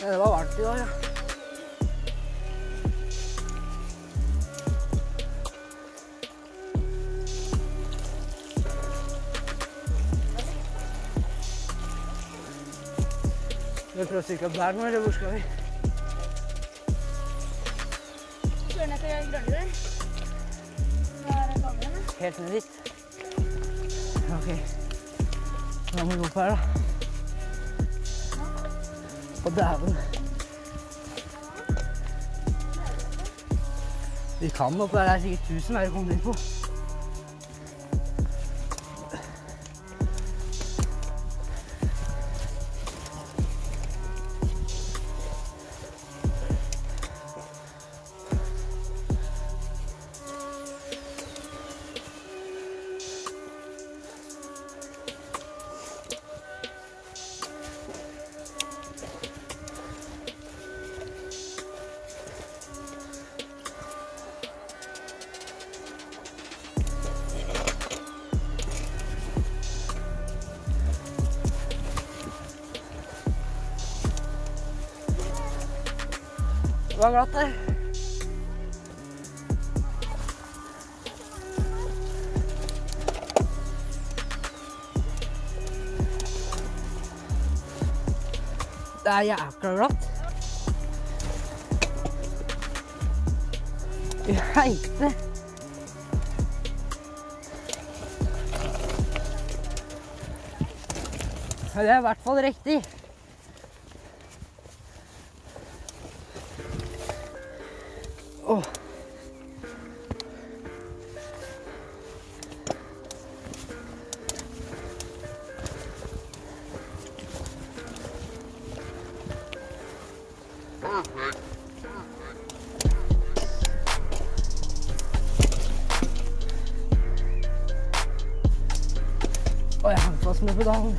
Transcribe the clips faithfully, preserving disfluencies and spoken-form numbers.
Ja, det var varmt i dag, ja. Skal vi prøve å sykle opp der nå, eller hvor skal vi? Kjører ned til Grønnerud. Hva er det gamle? Helt ned dit. Ok. Da må vi gå opp her, da. Og dæven. Vi kan opp der, det er sikkert tusen veier å komme inn på. Det var glatt der. Det er jækla glatt. I heite. Det er i hvert fall riktig. Åh. Åh, jeg hang fast med pedalen.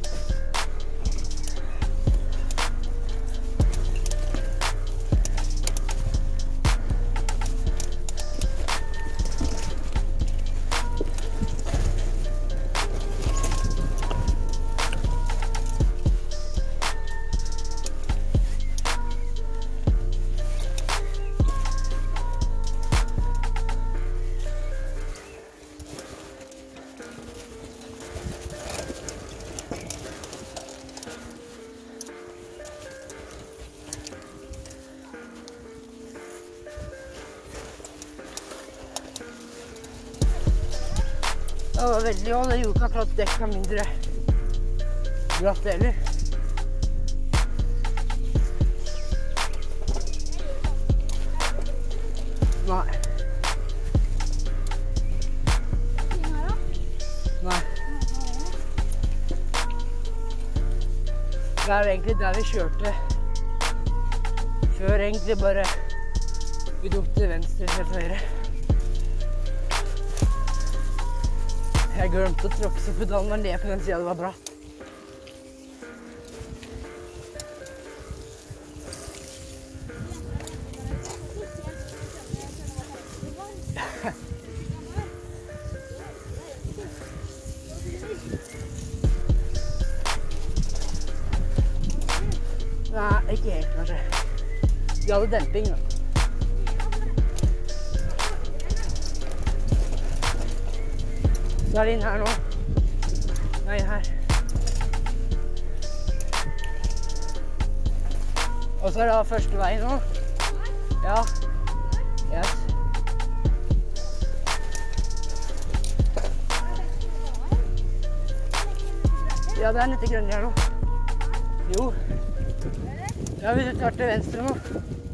Det var veldig, og det gjorde ikke akkurat dekka mindre glatt heller. Nei. Nei. Det er egentlig der vi kjørte før egentlig bare vi tok til venstre eller høyre. Jeg glemte å tråkke så pedalen var ned på den siden det var bratt. Nei, ikke helt kanskje. Vi hadde demping da. Så er det inn her nå. Nei, her. Og så er det første vei nå. Ja. Yes. Ja, det er nede til Grønnerud her nå. Jo. Ja, vi tar til venstre nå.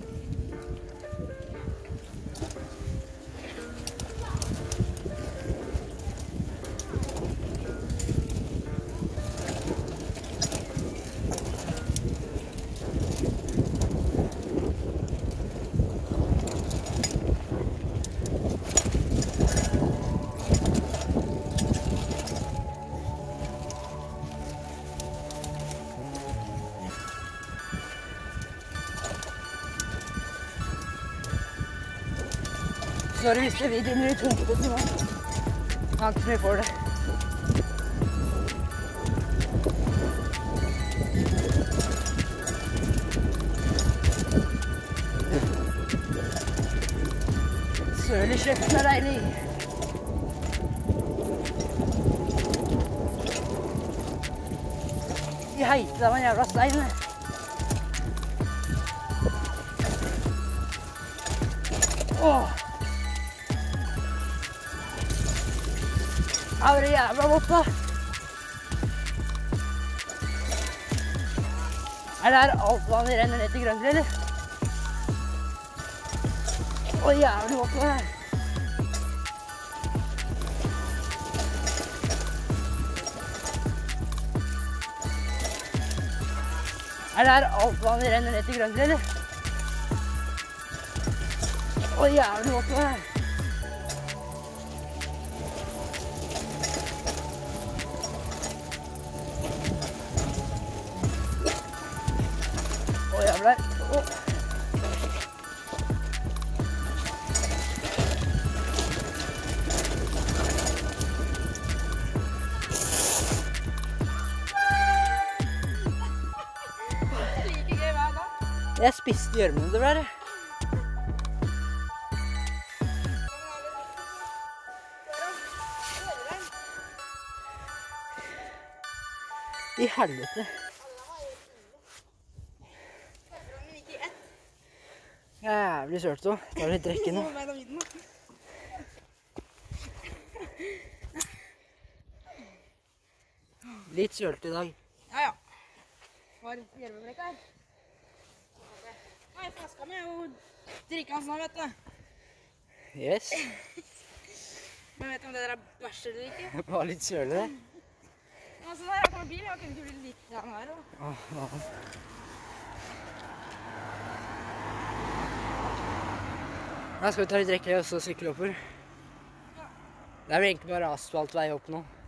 Sorry hvis det videoen blir tumpete nå. Takk for for det. Søl i kjeften er deilig. De heite det var en jævla stein. Åh. Det var jævla godt da. Er det her alt vannet renner ned til Grønli, eller? Å, jævlig godt var det her. Er det her alt vannet renner ned til Grønli, eller? Å, jævlig godt var det her. Å, jævlig her. Å. Jeg spiste gjørmene det ble. I helvete. Jævlig sølt også. Tar litt drikke nå. Litt sølt i dag. Ja, ja. Var gjørmeflekk her. Nei, flaska mi er jo drikkende nå, vet du. Yes. Men vet du om det der er bæsj eller ikke? Det var litt sølig det. Ja, sånn her, jeg kommer bil, jeg kunne ikke bli litt grann her. Og... Åh, ja. Da skal vi ta litt drikke og så sykle oppover. Det er vel egentlig bare asfaltvei opp nå.